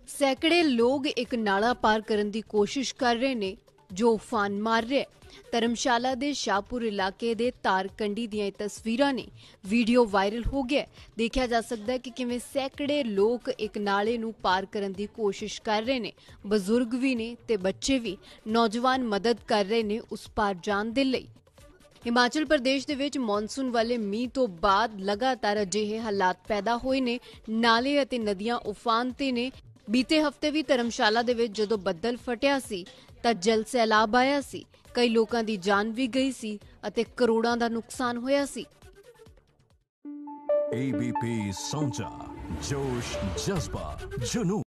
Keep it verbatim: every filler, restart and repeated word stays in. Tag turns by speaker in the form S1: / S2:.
S1: सैकड़े लोग एक नाला पार करने की कोशिश कर रहे ने जो उफान मार रहा है। धर्मशाला के शाहपुर इलाके दे तारकंडी दी तस्वीरां ने वीडियो वायरल हो गया। देखा जा सकता है कि किवें सैकड़े लोग एक नाले नूं पार करने की कोशिश कर रहे ने। बजुर्ग भी ने ते बच्चे भी, नौजवान मदद कर रहे ने उस पार जाण दे लई। हिमाचल प्रदेश दे विच मॉनसून वाले मींह तो बाद लगातार अजिहे हालात पैदा होए ने। नाले अते नदियां उफान ते ने। बीते हफ्ते भी धर्मशाला दे विच जदों बदल फटिया सी तां जल सैलाब आया सी। कई लोकां दी जान भी गई सी अते करोड़ां दा नुकसान होया सी।
S2: एबीपी साझा, जोश, जज्बा, जुनून।